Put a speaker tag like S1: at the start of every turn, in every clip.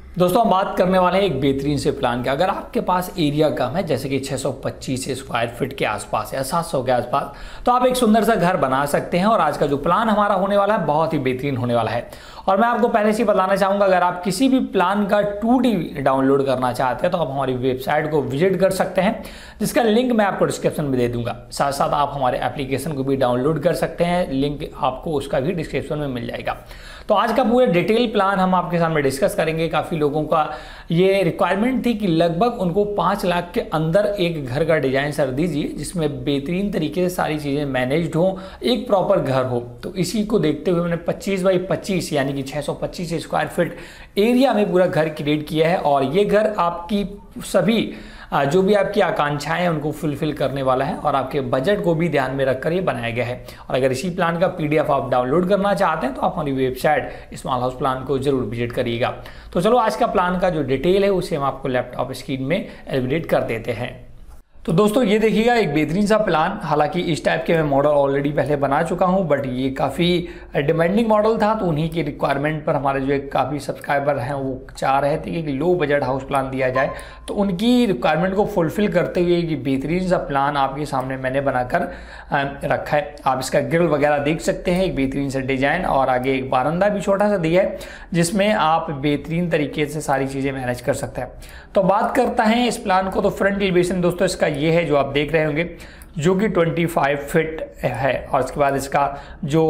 S1: दोस्तों हम बात करने वाले हैं एक बेहतरीन से प्लान के। अगर आपके पास एरिया कम है, जैसे कि 625 स्क्वायर फीट के आसपास या 700 के आसपास, तो आप एक सुंदर सा घर बना सकते हैं। और आज का जो प्लान हमारा होने वाला है बहुत ही बेहतरीन होने वाला है। और मैं आपको पहले से ही बताना चाहूँगा, अगर आप किसी भी प्लान का 2D डाउनलोड करना चाहते हैं तो आप हमारी वेबसाइट को विजिट कर सकते हैं, जिसका लिंक मैं आपको डिस्क्रिप्शन में दे दूंगा। साथ साथ आप हमारे एप्लीकेशन को भी डाउनलोड कर सकते हैं, लिंक आपको उसका भी डिस्क्रिप्शन में मिल जाएगा। तो आज का पूरा डिटेल प्लान हम आपके सामने डिस्कस करेंगे। काफ़ी लोगों का ये रिक्वायरमेंट थी कि लगभग उनको 5 लाख के अंदर एक घर का डिजाइन सर दीजिए, जिसमें बेहतरीन तरीके से सारी चीज़ें मैनेज्ड हो, एक प्रॉपर घर हो। तो इसी को देखते हुए मैंने 25 बाई 25 यानी कि 625 स्क्वायर फीट एरिया में पूरा घर क्रिएट किया है। और ये घर आपकी सभी जो भी आपकी आकांक्षाएं हैं उनको फुलफिल करने वाला है और आपके बजट को भी ध्यान में रखकर ये बनाया गया है। और अगर इसी प्लान का PDF आप डाउनलोड करना चाहते हैं तो आप हमारी वेबसाइट स्मॉल हाउस प्लान को जरूर विजिट करिएगा। तो चलो आज का प्लान का जो डिटेल है उसे हम आपको लैपटॉप स्क्रीन में एलिमिनेट कर देते हैं। तो दोस्तों ये देखिएगा एक बेहतरीन सा प्लान। हालांकि इस टाइप के मैं मॉडल ऑलरेडी पहले बना चुका हूं, बट ये काफ़ी डिमांडिंग मॉडल था, तो उन्हीं की रिक्वायरमेंट पर हमारे जो एक काफ़ी सब्सक्राइबर हैं वो चाह रहे थे कि लो बजट हाउस प्लान दिया जाए। तो उनकी रिक्वायरमेंट को फुलफिल करते हुए ये बेहतरीन सा प्लान आपके सामने मैंने बनाकर रखा है। आप इसका ग्रिल वगैरह देख सकते हैं, एक बेहतरीन सा डिजाइन, और आगे एक बारंदा भी छोटा सा दिया है जिसमें आप बेहतरीन तरीके से सारी चीज़ें मैनेज कर सकते हैं। तो बात करता है इस प्लान को। तो फ्रंट एलिवेशन दोस्तों इसका ये है जो आप देख रहे होंगे, जो कि 25 फीट है। और उसके बाद इसका जो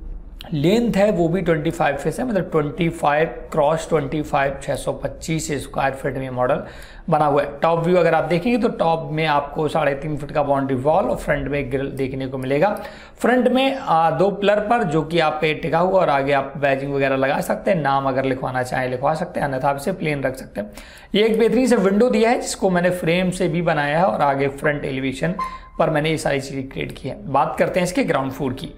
S1: लेंथ है वो भी 25 फीट है, मतलब 25 क्रॉस 25 625 स्क्वायर फीट में मॉडल बना हुआ है। टॉप व्यू अगर आप देखेंगे तो टॉप में आपको 3.5 फीट का बाउंड्री वॉल और फ्रंट में ग्रिल देखने को मिलेगा। फ्रंट में 2 पिलर पर जो कि आप पे टिका हुआ, और आगे आप बैजिंग वगैरह लगा सकते हैं, नाम अगर लिखवाना चाहें लिखवा सकते हैं, अन्यथा आप इसे प्लेन रख सकते हैं। ये एक बेहतरीन से विंडो दिया है जिसको मैंने फ्रेम से भी बनाया है, और आगे फ्रंट एलिवेशन पर मैंने ये सारी चीज़ें क्रिएट की है। बात करते हैं इसके ग्राउंड फ्लोर की।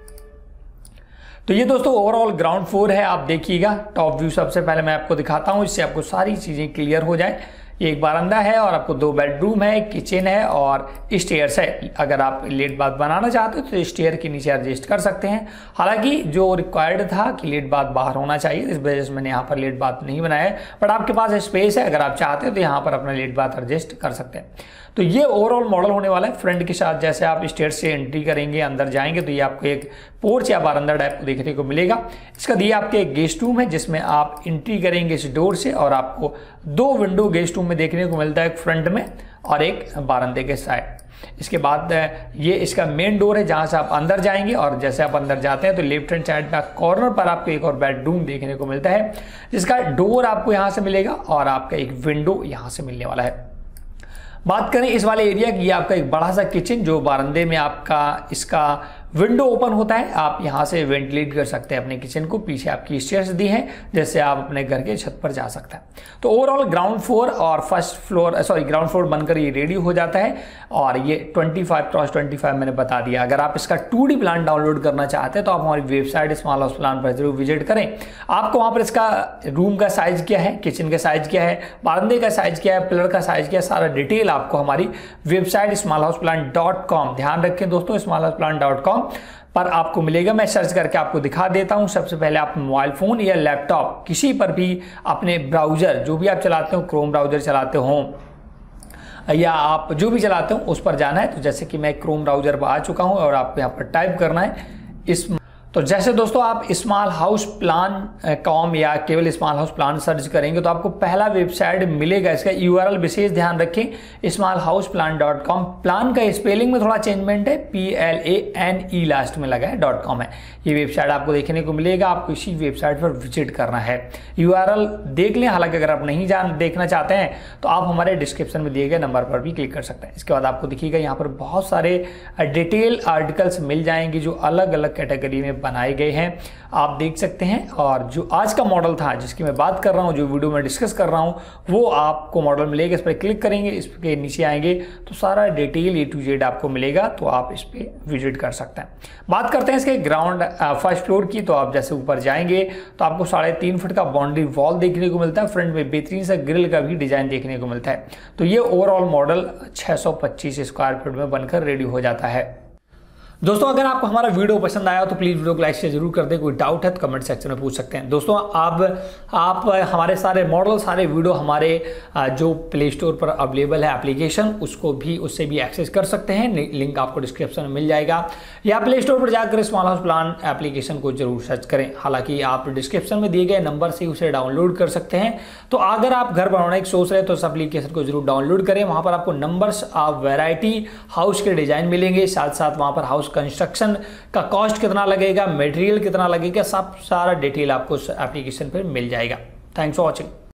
S1: तो ये दोस्तों ओवरऑल ग्राउंड फ्लोर है। आप देखिएगा टॉप व्यू सबसे पहले मैं आपको दिखाता हूँ, इससे आपको सारी चीज़ें क्लियर हो जाए। ये एक बारंदा है और आपको 2 बेडरूम है, एक किचन है और स्टेयर्स है। अगर आप लेट बाथ बनाना चाहते हो तो स्टेयर के नीचे एडजस्ट कर सकते हैं। हालांकि जो रिक्वायर्ड था कि लेट बाथ बाहर होना चाहिए, इस वजह से मैंने यहाँ पर लेट बाथ नहीं बनाया है, बट आपके पास स्पेस है, अगर आप चाहते हो तो यहाँ पर अपना लेट बाथ एडजस्ट कर सकते हैं। तो ये ओवरऑल मॉडल होने वाला है। फ्रंट के साथ जैसे आप स्टेयर से एंट्री करेंगे, अंदर जाएंगे तो ये आपको एक पोर्च या बारंदा टाइप को देखने को मिलेगा। इसका दिए आपके एक गेस्ट रूम है जिसमें आप एंट्री करेंगे इस डोर से, और आपको 2 विंडो गेस्ट रूम में देखने को मिलता है, एक फ्रंट में और एक बारंदे के साइड। इसके बाद ये इसका मेन डोर है जहां से आप अंदर जाएंगे, और जैसे आप अंदर जाते हैं तो लेफ्ट हैंड साइड का कॉर्नर पर आपको एक और बेडरूम देखने को मिलता है, जिसका डोर आपको यहां से मिलेगा और आपका एक विंडो यहां से मिलने वाला है। बात करें इस वाले एरिया की, आपका एक बड़ा सा किचन जो बारंदे में आपका इसका विंडो ओपन होता है, आप यहां से वेंटिलेट कर सकते हैं अपने किचन को। पीछे आपकी स्टेयर्स दी हैं जैसे आप अपने घर के छत पर जा सकते हैं। तो ओवरऑल ग्राउंड फ्लोर और फर्स्ट फ्लोर ग्राउंड फ्लोर बनकर ये रेडी हो जाता है। और ये 25 क्रॉस 25 मैंने बता दिया। अगर आप इसका 2D प्लान डाउनलोड करना चाहते हैं तो आप हमारी वेबसाइट स्मॉल हाउस प्लान पर जरूर विजिट करें। आपको वहां पर इसका रूम का साइज क्या है, किचन का साइज क्या है, बारंदे का साइज क्या है, पिलर का साइज क्या है, सारा डिटेल आपको हमारी वेबसाइट smallhouseplan.com, ध्यान रखें दोस्तों smallhouseplan.com पर आपको मिलेगा। मैं सर्च करके आपको दिखा देता हूं। सबसे पहले आप मोबाइल फ़ोन या लैपटॉप किसी पर भी अपने ब्राउज़र जो भी आप चलाते हो, क्रोम ब्राउज़र चलाते हो या आप जो भी चलाते हो उस पर जाना है। तो जैसे कि मैं क्रोम ब्राउज़र पर आ चुका हूं और आपको यहाँ पर टाइप करना है तो जैसे दोस्तों आप स्मॉल हाउस प्लान कॉम या केवल स्मॉल हाउस प्लान सर्च करेंगे तो आपको पहला वेबसाइट मिलेगा। इसका URL विशेष ध्यान रखें, smallhouseplan.com। प्लान का स्पेलिंग में थोड़ा चेंजमेंट है, PLANE लास्ट में लगा है, .com है। ये वेबसाइट आपको देखने को मिलेगा, आपको इसी वेबसाइट पर विजिट करना है। URL देख लें, हालांकि अगर आप नहीं देखना चाहते हैं तो आप हमारे डिस्क्रिप्शन में दिए गए नंबर पर भी क्लिक कर सकते हैं। इसके बाद आपको दिखेगा यहाँ पर बहुत सारे डिटेल आर्टिकल्स मिल जाएंगे जो अलग अलग कैटेगरी में बनाए गए हैं, आप देख सकते हैं। और जो आज का मॉडल था जिसकी मैं बात कर रहा हूं, जो वीडियो में डिस्कस कर रहा हूं, वो आपको मॉडल मिलेगा। इस पर क्लिक करेंगे, इसके नीचे आएंगे तो सारा डिटेल A to Z आपको मिलेगा, तो आप इस पर विजिट कर सकते हैं। बात करते हैं इसके ग्राउंड फर्स्ट फ्लोर की। तो आप जैसे ऊपर जाएंगे तो आपको 3.5 फीट का बाउंड्री वॉल देखने को मिलता है, फ्रंट में बेहतरीन सा ग्रिल का भी डिजाइन देखने को मिलता है। तो ये ओवरऑल मॉडल 625 स्क्वायर फीट में बनकर रेडी हो जाता है। दोस्तों अगर आपको हमारा वीडियो पसंद आया तो प्लीज़ वीडियो को लाइक शेयर जरूर कर दें। कोई डाउट है तो कमेंट सेक्शन में पूछ सकते हैं। दोस्तों आप हमारे सारे मॉडल, सारे वीडियो हमारे जो प्ले स्टोर पर अवेलेबल है एप्लीकेशन, उससे भी एक्सेस कर सकते हैं। लिंक आपको डिस्क्रिप्शन में मिल जाएगा, या प्ले स्टोर पर जाकर स्मॉल हाउस प्लान एप्लीकेशन को जरूर सर्च करें। हालांकि आप डिस्क्रिप्शन में दिए गए नंबर से उसे डाउनलोड कर सकते हैं। तो अगर आप घर बनाने की सोच रहे हैं तो इस एप्लीकेशन को जरूर डाउनलोड करें। वहां पर आपको नंबर्स ऑफ वैरायटी हाउस के डिजाइन मिलेंगे, साथ साथ वहां पर हाउस कंस्ट्रक्शन का कॉस्ट कितना लगेगा, मटेरियल कितना लगेगा, सब सारा डिटेल आपको एप्लीकेशन पर मिल जाएगा। Thanks for watching.